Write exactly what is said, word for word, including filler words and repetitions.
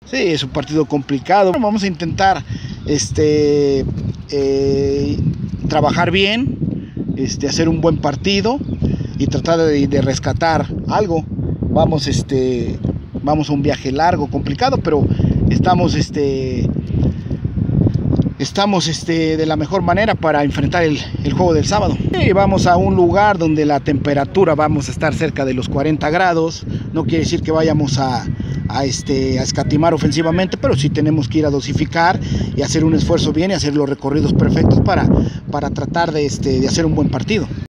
Sí, es un partido complicado. Vamos a intentar este, eh, trabajar bien, este, hacer un buen partido y tratar de, de rescatar algo. Vamos, este, vamos a un viaje largo, complicado, pero estamos, este, estamos este, de la mejor manera para enfrentar el, el juego del sábado. Y vamos a un lugar donde la temperatura vamos a estar cerca de los cuarenta grados. No quiere decir que vayamos a, a, este, a escatimar ofensivamente, pero sí tenemos que ir a dosificar y hacer un esfuerzo bien y hacer los recorridos perfectos para, para tratar de, este, de hacer un buen partido.